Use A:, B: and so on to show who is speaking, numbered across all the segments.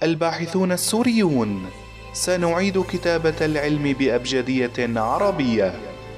A: الباحثون السوريون، سنعيد كتابة العلم بأبجدية عربية.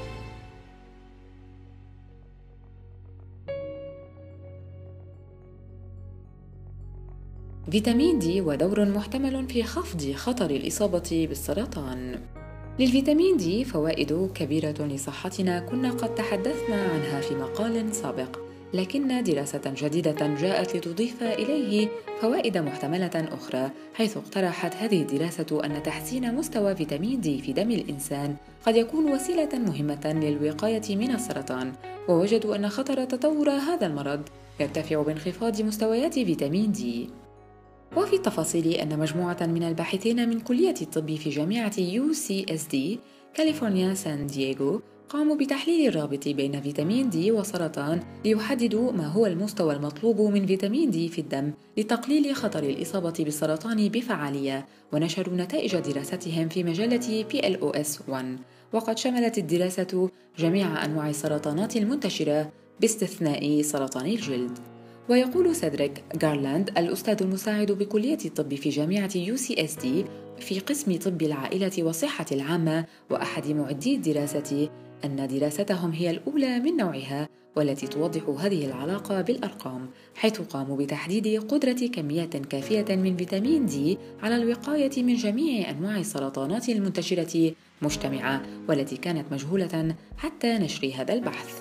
B: فيتامين دي ودور محتمل في خفض خطر الإصابة بالسرطان. للفيتامين دي فوائد كبيرة لصحتنا كنا قد تحدثنا عنها في مقال سابق، لكن دراسة جديدة جاءت لتضيف إليه فوائد محتملة أخرى، حيث اقترحت هذه الدراسة أن تحسين مستوى فيتامين دي في دم الإنسان قد يكون وسيلة مهمة للوقاية من السرطان، ووجدوا أن خطر تطور هذا المرض يرتفع بانخفاض مستويات فيتامين دي. وفي التفاصيل أن مجموعة من الباحثين من كلية الطب في جامعة UCSD كاليفورنيا سان دييغو قاموا بتحليل الرابط بين فيتامين دي والسرطان ليحددوا ما هو المستوى المطلوب من فيتامين دي في الدم لتقليل خطر الإصابة بالسرطان بفعالية، ونشروا نتائج دراستهم في مجلة PLOS One. وقد شملت الدراسة جميع أنواع السرطانات المنتشرة باستثناء سرطان الجلد. ويقول سيدريك غارلاند الأستاذ المساعد بكلية الطب في جامعة UCSD في قسم طب العائلة والصحة العامة وأحد معدي الدراسة أن دراستهم هي الأولى من نوعها والتي توضح هذه العلاقة بالأرقام، حيث قاموا بتحديد قدرة كميات كافية من فيتامين دي على الوقاية من جميع أنواع السرطانات المنتشرة مجتمعة والتي كانت مجهولة حتى نشر هذا البحث.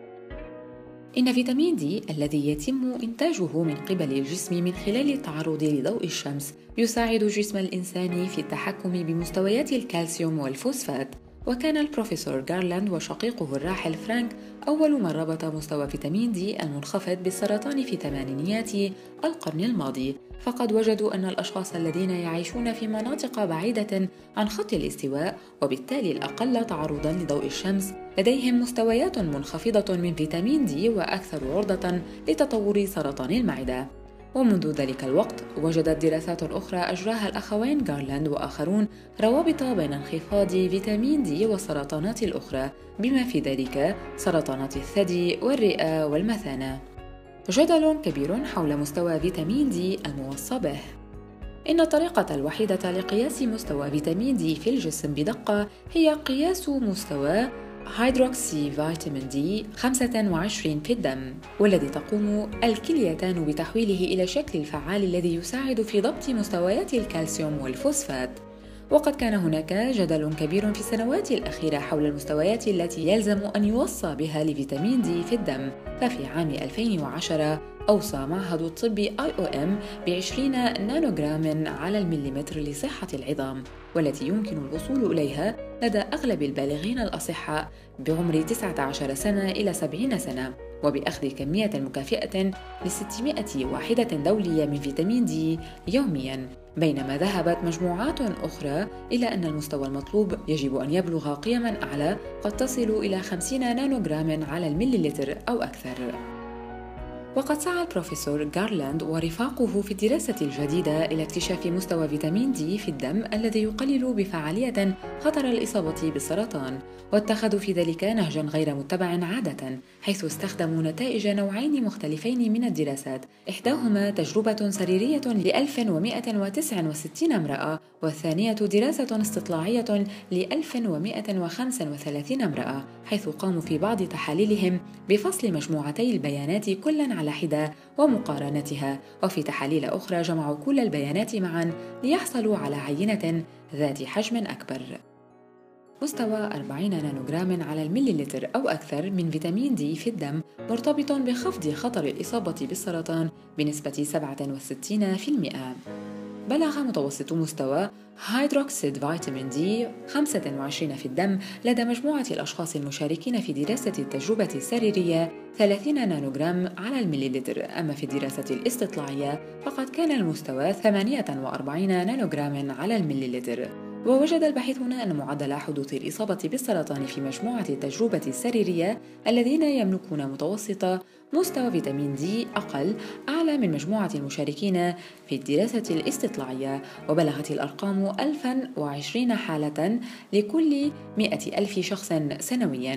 B: إن فيتامين دي الذي يتم إنتاجه من قبل الجسم من خلال التعرض لضوء الشمس يساعد جسم الإنسان في التحكم بمستويات الكالسيوم والفوسفات. وكان البروفيسور غارلاند وشقيقه الراحل فرانك أول من ربط مستوى فيتامين دي المنخفض بالسرطان في ثمانينيات القرن الماضي، فقد وجدوا أن الأشخاص الذين يعيشون في مناطق بعيدة عن خط الاستواء وبالتالي الأقل تعرضاً لضوء الشمس لديهم مستويات منخفضة من فيتامين دي وأكثر عرضة لتطور سرطان المعدة. ومنذ ذلك الوقت وجدت دراسات أخرى أجراها الأخوين غارلاند وآخرون روابط بين انخفاض فيتامين دي والسرطانات الأخرى بما في ذلك سرطانات الثدي والرئة والمثانة. جدل كبير حول مستوى فيتامين دي الموصى به. إن الطريقة الوحيدة لقياس مستوى فيتامين دي في الجسم بدقة هي قياس مستوى هيدروكسي فيتامين دي 25 في الدم، والذي تقوم الكليتان بتحويله إلى الشكل الفعال الذي يساعد في ضبط مستويات الكالسيوم والفوسفات. وقد كان هناك جدل كبير في السنوات الأخيرة حول المستويات التي يلزم أن يوصى بها لفيتامين دي في الدم، ففي عام 2010 أوصى معهد الطب IOM ب20 نانوغرام على المليمتر لصحة العظام، والتي يمكن الوصول إليها لدى أغلب البالغين الأصحاء بعمر 19 سنة إلى 70 سنة، وبأخذ كمية مكافئة ل600 وحدة دولية من فيتامين دي يومياً، بينما ذهبت مجموعات أخرى إلى أن المستوى المطلوب يجب أن يبلغ قيماً أعلى قد تصل إلى 50 نانوغرام على المليلتر أو أكثر. وقد سعى البروفيسور غارلاند ورفاقه في الدراسة الجديدة إلى اكتشاف مستوى فيتامين دي في الدم الذي يقلل بفعالية خطر الإصابة بالسرطان، واتخذوا في ذلك نهجاً غير متبع عادة، حيث استخدموا نتائج نوعين مختلفين من الدراسات، إحداهما تجربة سريرية ل1169 امرأة، والثانية دراسة استطلاعية ل1135 امرأة، حيث قاموا في بعض تحاليلهم بفصل مجموعتي البيانات كلاً على حدة ومقارنتها، وفي تحاليل أخرى جمعوا كل البيانات معاً ليحصلوا على عينة ذات حجم أكبر. مستوى 40 نانوغرام على المليلتر أو أكثر من فيتامين دي في الدم مرتبط بخفض خطر الإصابة بالسرطان بنسبة 67%. بلغ متوسط مستوى هيدروكسيد فيتامين دي 25 في الدم لدى مجموعة الأشخاص المشاركين في دراسة التجربة السريرية 30 نانوغرام على المليلتر، أما في الدراسة الاستطلاعية فقد كان المستوى 48 نانوغرام على المليلتر. ووجد الباحثون أن معدل حدوث الإصابة بالسرطان في مجموعة التجربة السريرية الذين يملكون متوسط مستوى فيتامين دي أعلى من مجموعة المشاركين في الدراسة الاستطلاعية، وبلغت الأرقام 1020 حالة لكل 100,000 شخص سنوياً،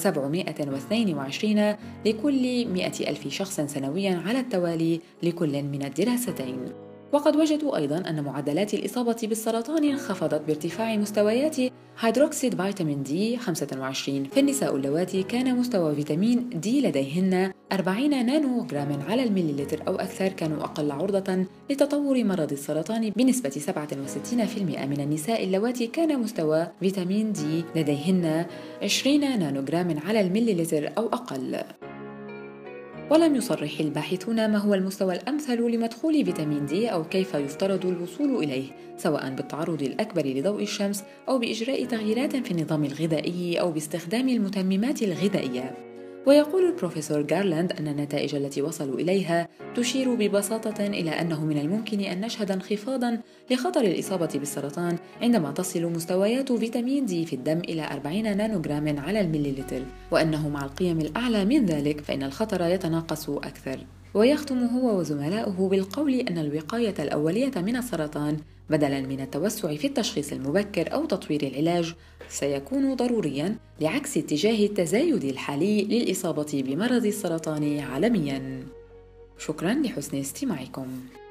B: و722 لكل 100,000 شخص سنوياً على التوالي لكل من الدراستين. وقد وجدوا أيضاً أن معدلات الإصابة بالسرطان انخفضت بارتفاع مستويات هيدروكسيد فيتامين دي 25 في النساء اللواتي كان مستوى فيتامين دي لديهن 40 نانو جرام على المليلتر أو أكثر كانوا أقل عرضة لتطور مرض السرطان بنسبة 67% من النساء اللواتي كان مستوى فيتامين دي لديهن 20 نانو جرام على المليلتر أو أقل. ولم يصرح الباحثون ما هو المستوى الأمثل لمدخول فيتامين دي أو كيف يفترض الوصول إليه، سواء بالتعرض الأكبر لضوء الشمس أو بإجراء تغييرات في النظام الغذائي أو باستخدام المتممات الغذائية. ويقول البروفيسور غارلاند أن النتائج التي وصلوا إليها تشير ببساطة إلى أنه من الممكن أن نشهد انخفاضاً لخطر الإصابة بالسرطان عندما تصل مستويات فيتامين دي في الدم إلى 40 نانوغرام على المليلتر، وأنه مع القيم الأعلى من ذلك فإن الخطر يتناقص أكثر. ويختم هو وزملائه بالقول أن الوقاية الأولية من السرطان بدلاً من التوسع في التشخيص المبكر أو تطوير العلاج سيكون ضرورياً لعكس اتجاه التزايد الحالي للإصابة بمرض السرطان عالمياً. شكراً لحسن استماعكم.